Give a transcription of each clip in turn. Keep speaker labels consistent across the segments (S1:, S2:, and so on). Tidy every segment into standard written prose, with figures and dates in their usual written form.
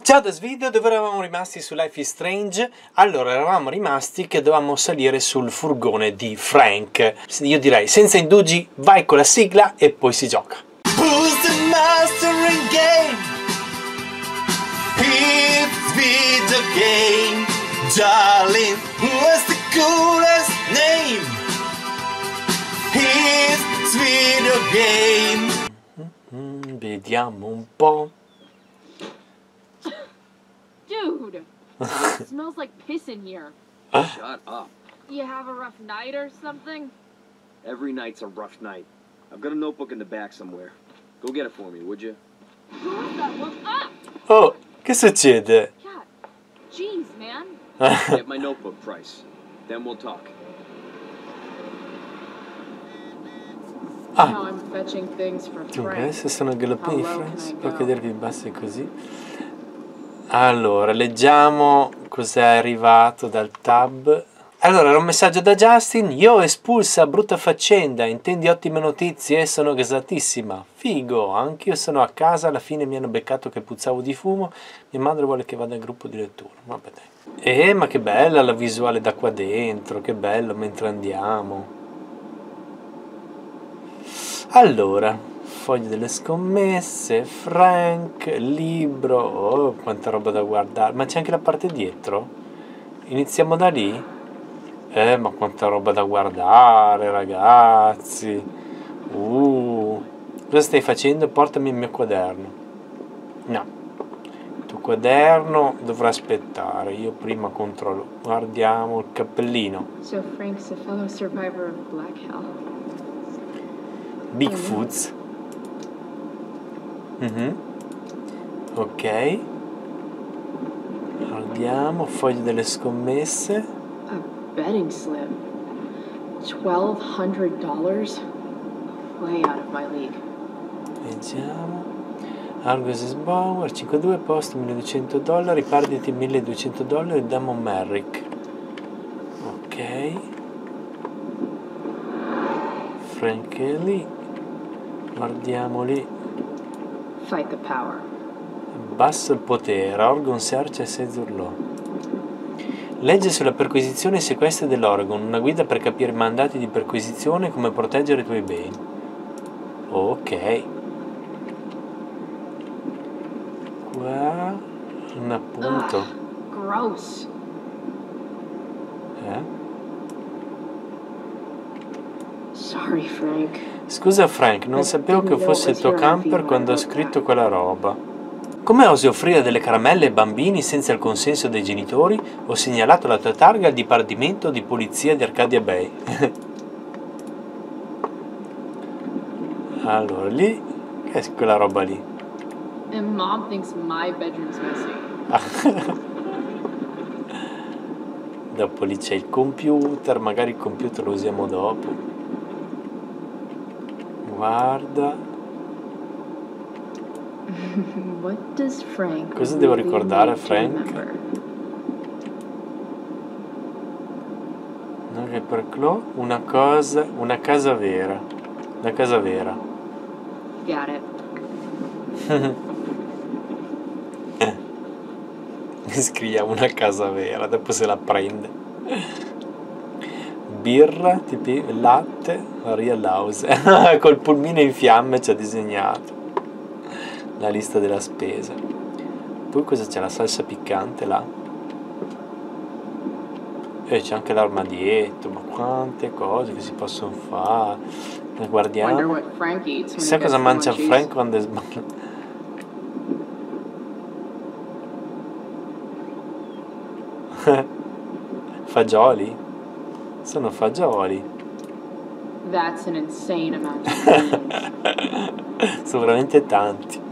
S1: Ciao da Svideo, dove eravamo rimasti su Life is Strange? Allora, eravamo rimasti che dovevamo salire sul furgone di Frank. Io direi, senza indugi, vai con la sigla e poi si gioca.
S2: Who's the master in game? It's video game, darling. Who has the coolest name? It's video game.
S1: Vediamo un po'.
S3: Dude, it smells like piss in here.
S4: Shut up.
S3: You have a rough night or something?
S4: Every night's a rough night. I've got a notebook in the back somewhere. Go get it for me, would you?
S3: Who is that? Look up!
S1: Oh, che succede?
S3: God, jeez, man.
S4: Get my notebook, Price. Then we'll talk.
S3: Now I'm fetching things for
S1: Dunque,
S3: Frank.
S1: adesso sono galoppini
S3: How low
S1: Frank,
S3: can I
S1: può
S3: go?
S1: chiedervi in basso e così. Allora, leggiamo cos'è arrivato dal tab. Allora, era un messaggio da Justin. Io espulsa, brutta faccenda, intendi ottime notizie? Sono gasatissima. Figo, anch'io sono a casa, alla fine mi hanno beccato che puzzavo di fumo. Mia madre vuole che vada al gruppo di lettura. Vabbè dai. Ma che bella la visuale da qua dentro, che bello mentre andiamo. Allora, foglie delle scommesse, Frank, libro, oh quanta roba da guardare, ma c'è anche la parte dietro? Iniziamo da lì? Ma quanta roba da guardare ragazzi, cosa stai facendo? Portami il mio quaderno. No, il tuo quaderno dovrà aspettare, io prima controllo, guardiamo il cappellino.
S3: So Frank's a fellow survivor of Black Hell.
S1: Bigfoots. Ok, guardiamo foglie delle scommesse.
S3: A betting slip. $1,200? Way out of my league.
S1: Leggiamo. Argus Bauer 5-2, posto $1.200, perditi $1.200, Damon Merrick. Ok, Frank è lì, guardiamo lì.
S3: Fight the power.
S1: Basso il potere, Orgon Search e Sezurlò. Legge sulla perquisizione e sequestri dell'Orgon, una guida per capire mandati di perquisizione e come proteggere i tuoi beni. Ok. Qua un appunto.
S3: Gross. Sorry, Frank.
S1: Scusa Frank, non sapevo che fosse il tuo camper quando ho scritto quella roba. Come osi offrire delle caramelle ai bambini senza il consenso dei genitori? Ho segnalato la tua targa al Dipartimento di Polizia di Arcadia Bay. Allora, lì, che è quella roba lì?
S3: And Mom thinks my bedroom's messy.
S1: Dopo lì c'è il computer, magari il computer lo usiamo dopo. Guarda.
S3: What does Frank
S1: Cosa devo
S3: really
S1: ricordare,
S3: need to
S1: Frank?
S3: remember?
S1: Non che per Chloe, una casa vera. Una casa vera.
S3: Got it.
S1: Scriviamo una casa vera, dopo se la prende. Birra, tipi, latte, Real House. Col pulmino in fiamme ci ha disegnato la lista della spesa. Poi cosa c'è? La salsa piccante là. E c'è anche l'armadietto, ma quante cose che si possono fare. Guardiamo.
S3: Wonder what Frank eats when
S1: Chissà
S3: he
S1: cosa
S3: gets
S1: mangia
S3: munchies.
S1: Frank quando è sbagliato. Fagioli? Sono fagioli.
S3: That's an insane amount of beans.
S1: Sono veramente tanti.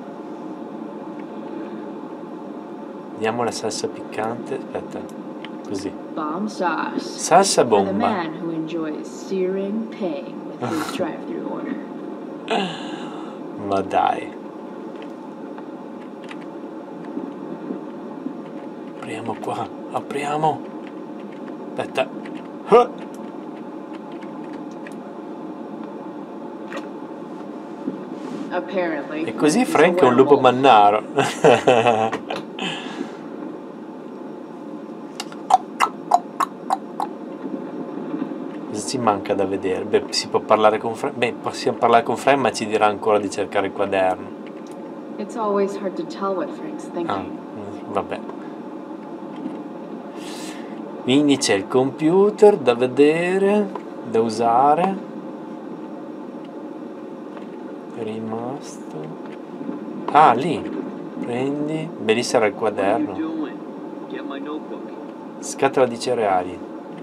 S1: Vediamo la salsa piccante. Aspetta, così.
S3: Bomb sauce.
S1: Salsa
S3: For the
S1: bomba.
S3: man who enjoys searing pain with his drive-thru order.
S1: Ma dai. Apriamo qua. Apriamo. Aspetta.
S3: Apparently.
S1: E così
S3: he's a
S1: Frank è un lupo
S3: werewolf.
S1: mannaro. ci manca da vedere. Beh, si può parlare con Frank. Beh, possiamo parlare con Frank, ma ci dirà ancora di cercare il quaderno.
S3: It's always hard to tell what Frank's thinking.
S1: Vabbè. Quindi c'è il computer da vedere, da usare. È rimasto. Ah, lì. Prendi. Beh, lì sarà il quaderno.
S4: Get my notebook.
S1: Scatola di cereali.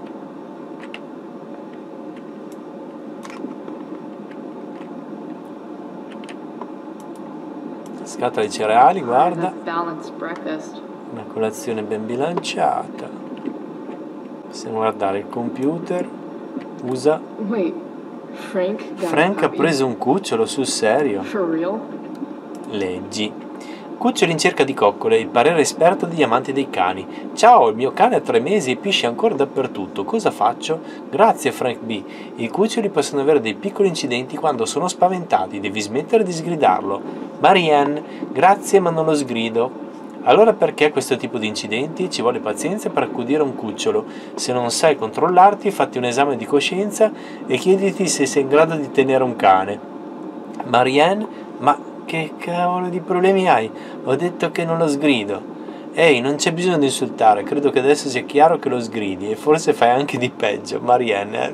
S1: Scatola di cereali, guarda.
S3: A balanced breakfast.
S1: Una colazione ben bilanciata. Possiamo guardare il computer. Usa.
S3: Wait, Frank got
S1: Frank
S3: a
S1: ha
S3: puppy?
S1: preso un cucciolo, sul serio.
S3: For real?
S1: Leggi. Cucciolo in cerca di coccole, il parere esperto degli amanti dei cani. Ciao, il mio cane ha 3 mesi e piscia ancora dappertutto. Cosa faccio? Grazie, Frank B. I cuccioli possono avere dei piccoli incidenti quando sono spaventati. Devi smettere di sgridarlo. Marianne, grazie ma non lo sgrido. Allora perché questo tipo di incidenti? Ci vuole pazienza per accudire un cucciolo. Se non sai controllarti, fatti un esame di coscienza e chiediti se sei in grado di tenere un cane. Marianne, ma che cavolo di problemi hai? Ho detto che non lo sgrido. Ehi, non c'è bisogno di insultare, credo che adesso sia chiaro che lo sgridi e forse fai anche di peggio, Marianne.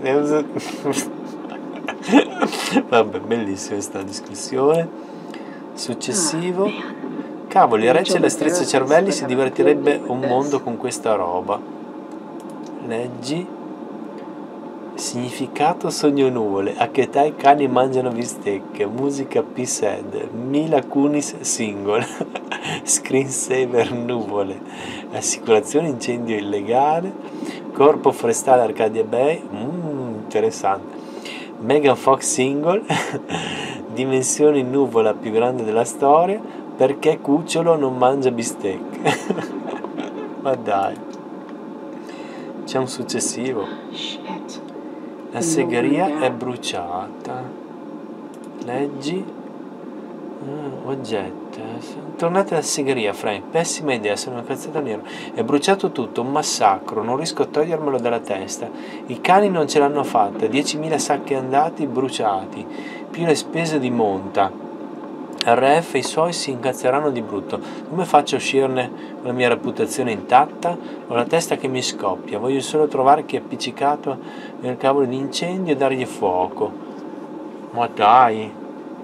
S1: Vabbè, bellissima questa discussione. Successivo. Cavoli, Rachel e Strizza Cervelli si divertirebbe un mondo con questa roba. Leggi. Significato sogno nuvole. A che età i cani mangiano bistecche? Musica P-Sad. Mila Kunis single. Screensaver nuvole. Assicurazione incendio illegale. Corpo forestale Arcadia Bay. Interessante. Megan Fox single. Dimensioni nuvola più grande della storia. Perché cucciolo non mangia bistecche? Ma dai. C'è un successivo.
S3: Shit.
S1: La segheria è bruciata. Leggi. Oggetto. Tornate alla segheria, Frank. Pessima idea, sono una cazzata nera. È bruciato tutto, un massacro. Non riesco a togliermelo dalla testa. I cani non ce l'hanno fatta. 10.000 sacchi andati bruciati. Più le spese di monta. RF e i suoi si incazzeranno di brutto. Come faccio a uscirne con la mia reputazione intatta? Ho la testa che mi scoppia. Voglio solo trovare chi è appiccicato nel cavolo di incendio e dargli fuoco. Ma dai.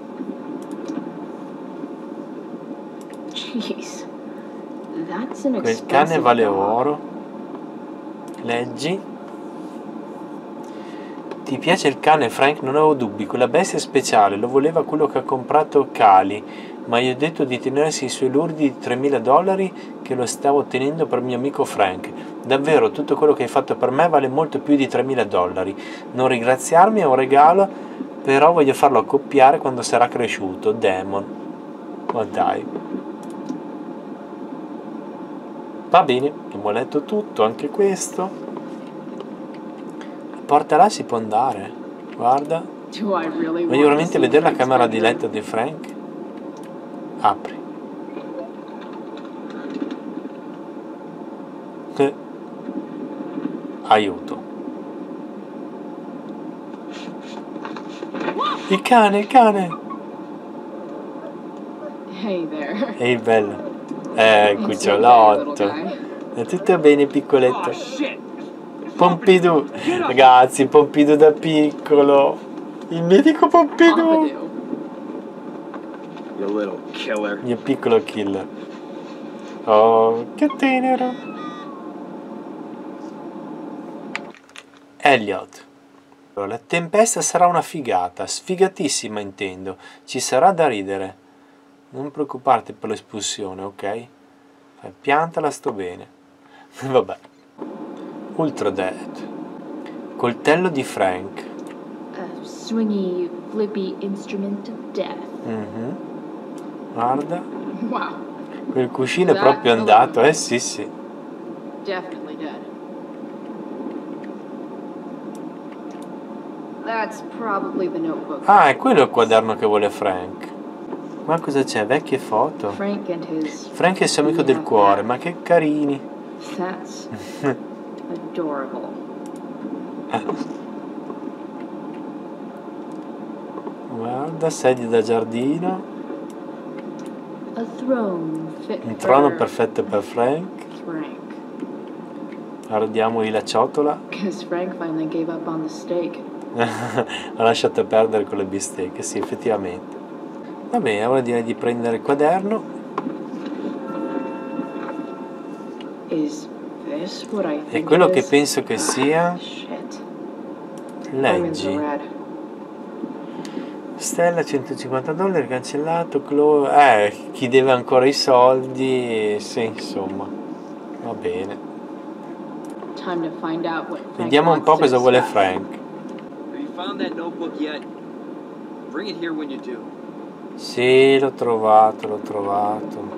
S3: Jeez. That's an
S1: Quel cane
S3: expensive
S1: vale
S3: dog.
S1: oro. Leggi. Ti piace il cane, Frank? Non avevo dubbi, quella bestia è speciale, lo voleva quello che ha comprato Cali, ma gli ho detto di tenersi i suoi lurdi di $3.000 che lo stavo tenendo per mio amico Frank. Davvero, tutto quello che hai fatto per me vale molto più di $3.000. Non ringraziarmi, è un regalo, però voglio farlo accoppiare quando sarà cresciuto. Demon. Ma dai. Va bene, abbiamo letto tutto, anche questo. Porta là si può andare. Guarda.
S3: Do I really
S1: Voglio
S3: want to
S1: veramente
S3: see
S1: vedere la
S3: Frank's
S1: camera di
S3: bedroom?
S1: letto di Frank. Apri. Aiuto. Il cane, il cane.
S3: Hey there.
S1: Ehi, bello.
S3: It's okay, little
S1: Cucciolotto.
S3: guy.
S1: È tutto bene, piccoletto.
S4: Oh, shit!
S1: Pompidou. Ragazzi, Pompidou da piccolo. Il mitico Pompidou.
S3: Pompidou.
S4: You little killer.
S1: Il mio piccolo killer. Oh, che tenero. Elliot. La tempesta sarà una figata, sfigatissima intendo. Ci sarà da ridere. Non preoccuparti per l'espulsione, ok? Piantala, sto bene. Vabbè. Ultra Dead. Coltello di Frank.
S3: A swingy, flippy instrument of death.
S1: Guarda.
S3: Wow.
S1: Quel cuscino è proprio andato, sì.
S3: Definitely dead. That's probably the notebook.
S1: Ah, è quello il quaderno che vuole Frank. Ma cosa c'è? Vecchie foto.
S3: Frank and his.
S1: Frank è il suo amico del cuore, ma che carini.
S3: That's adorable.
S1: Guarda, sedie da giardino.
S3: A throne fit
S1: Un trono
S3: for
S1: perfetto per Frank.
S3: Frank.
S1: Guardiamogli la ciotola.
S3: Because Frank finally gave up on the steak.
S1: Ha lasciato perdere con le bistecche, sì, effettivamente. Va bene, ora direi di prendere il quaderno.
S3: Is this what I
S1: È
S3: think
S1: quello
S3: it
S1: che
S3: is?
S1: penso che sia.
S3: Shit. Diamonds
S1: Leggi.
S3: are red.
S1: Stella, $150, cancellato. Chi deve ancora i soldi. Sì, insomma. Va bene.
S3: Time to find out what Frank
S1: Vediamo un
S3: wants
S1: po'
S3: to
S1: cosa vuole
S3: discuss.
S1: Frank.
S4: Have you found that notebook yet? Bring it here when you do.
S1: Sì, l'ho trovato.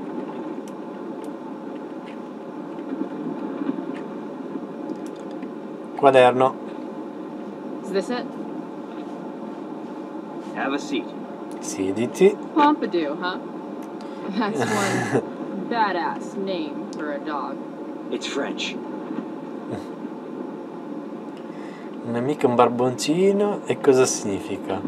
S1: Quaderno.
S3: Is this it?
S4: Have a seat.
S1: Siediti.
S3: Pompidou, huh? That's one badass name for a dog.
S4: It's French.
S1: Non è mica un barboncino. E cosa significa?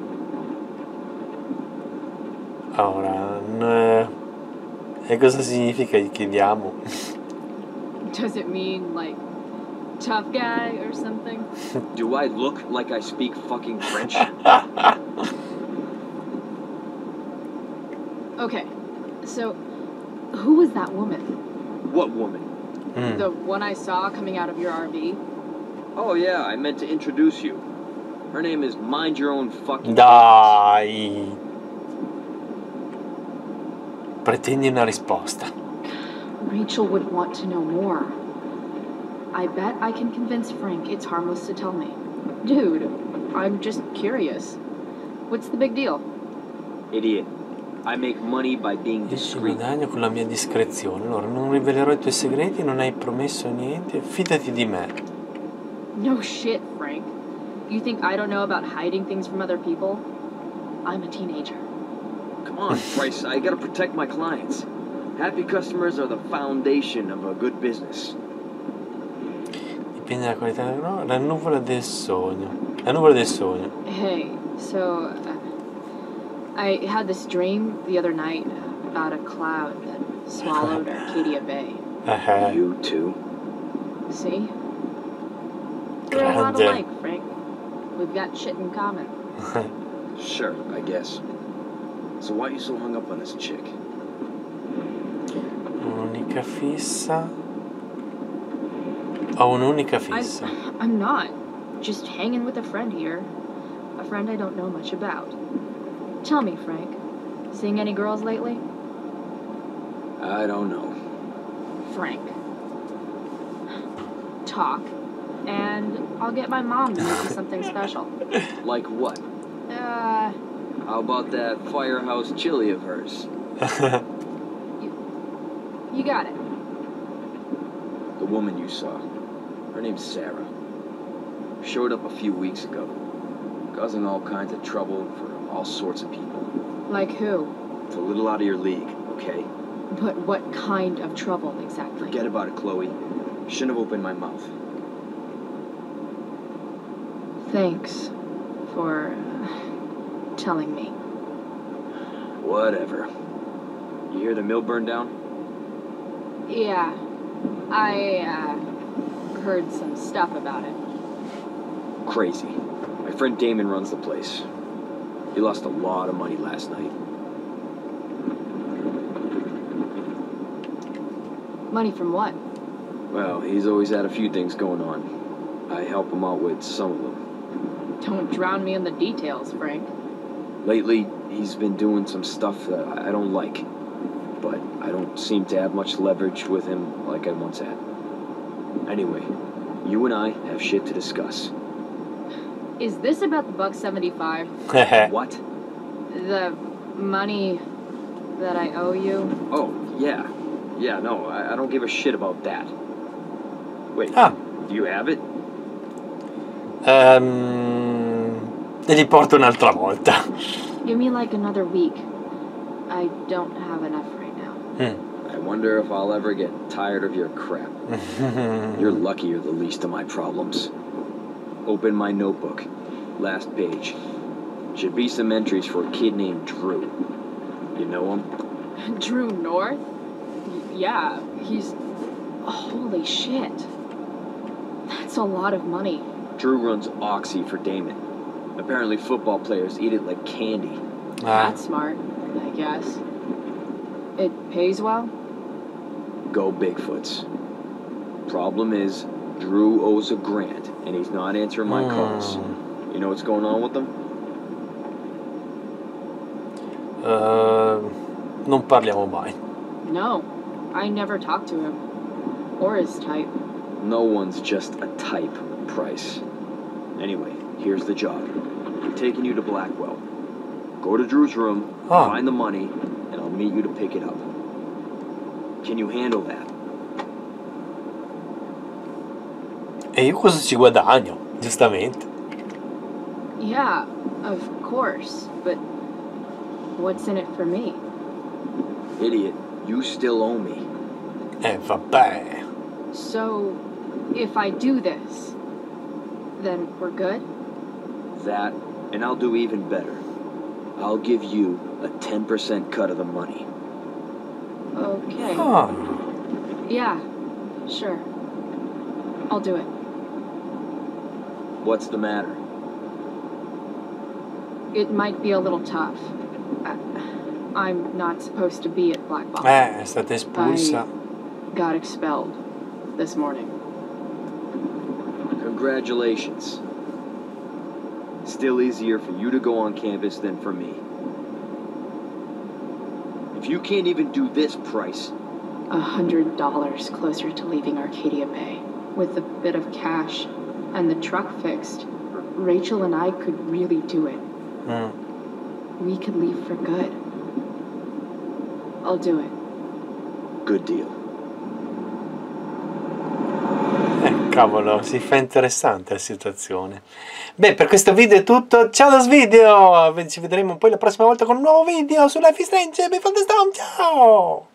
S1: Ora, e cosa significa? Gli chiediamo.
S3: Does it mean, like, tough guy or something?
S4: Do I look like I speak fucking French?
S3: Okay, so who was that woman?
S4: What woman?
S3: The one I saw coming out of your RV?
S4: Oh yeah, I meant to introduce you. Her name is Mind Your Own Fucking
S1: Dai. Pretendi una risposta.
S3: Rachel would want to know more. I bet I can convince Frank it's harmless to tell me. Dude, I'm just curious. What's the big deal?
S4: Idiot. I make money by being
S1: Io ci
S4: discreet.
S1: guadagno con la mia discrezione. Allora, non rivelerò i tuoi segreti, non hai promesso niente. Fidati di me.
S3: No shit, Frank. You think I don't know about hiding things from other people? I'm a teenager.
S4: Come on, Bryce, I gotta protect my clients. Happy customers are the foundation of a good business.
S1: Dipende dalla qualità del no, la nuvola del sogno. La nuvola del sogno.
S3: Hey, so I had this dream the other night about a cloud that swallowed Arcadia Bay.
S4: You too?
S3: See? We're a lot
S1: Grande.
S3: alike, Frank. We've got shit in common.
S4: Sure, I guess. So why are you so hung up on this chick?
S1: Un'unica fissa. Ho un'unica fissa.
S3: I'm not. Just hanging with a friend here. A friend I don't know much about. Tell me, Frank. Seeing any girls lately?
S4: I don't know.
S3: Frank. Talk. And I'll get my mom to make you something special.
S4: Like what? How about that firehouse chili of hers?
S3: You got it.
S4: The woman you saw. Her name's Sarah. Showed up a few weeks ago. Causing all kinds of trouble for all sorts of people.
S3: Like who?
S4: It's a little out of your league, okay?
S3: But what kind of trouble exactly?
S4: Forget about it, Chloe. Shouldn't have opened my mouth.
S3: Thanks for telling me.
S4: Whatever. You hear the mill burned down?
S3: Yeah, I heard some stuff about it.
S4: Crazy. My friend Damon runs the place. He lost a lot of money last night.
S3: Money from what?
S4: Well, he's always had a few things going on. I help him out with some of them.
S3: Don't drown me in the details, Frank.
S4: Lately, he's been doing some stuff that I don't like. But I don't seem to have much leverage with him like I once had. Anyway, you and I have shit to discuss.
S3: Is this about the $175?
S4: What?
S3: The money that I owe you?
S4: Oh, yeah. Yeah, no, I don't give a shit about that. Wait, do you have it?
S1: Te li porto un'altra volta.
S3: Give me like another week. I don't have enough right now.
S4: I wonder if I'll ever get tired of your crap. You're lucky you're the least of my problems. Open my notebook. Last page. Should be some entries for a kid named Drew. You know him?
S3: Drew North? Yeah, he's... Holy shit. That's a lot of money.
S4: Drew runs Oxy for Damon. Apparently football players eat it like candy.
S3: That's smart, I guess. It pays well?
S4: Go Bigfoots. Problem is, Drew owes a grant, and he's not answering my calls. You know what's going on with him?
S1: Non parliamo mai.
S3: No, I never talked to him. Or his type.
S4: No one's just a type, Price. Anyway, here's the job. I'm taking you to Blackwell. Go to Drew's room, find the money, and I'll meet you to pick it up. Can you handle that?
S1: E io cosa ci guadagno, giustamente.
S3: Yeah, of course, but what's in it for me?
S4: Idiot, you still owe me.
S1: Vabbè.
S3: So, if I do this, then we're good?
S4: That, and I'll do even better. I'll give you a 10% cut of the money.
S3: Okay.
S1: Ah.
S3: Yeah, sure. I'll do it.
S4: What's the matter?
S3: It might be a little tough. I'm not supposed to be at Blackwell.
S1: È stata espulsa.
S3: I got expelled this morning.
S4: Congratulations. Still easier for you to go on campus than for me. If you can't even do this, Price...
S3: $100 closer to leaving Arcadia Bay. With a bit of cash and the truck fixed, Rachel and I could really do it. We could leave for good. I'll do it.
S4: Good deal.
S1: Cavolo, si fa interessante la situazione. Beh, per questo video è tutto. Ciao da Svideo! Ci vedremo poi la prossima volta con un nuovo video su Life is Strange. Before the Storm. Ciao!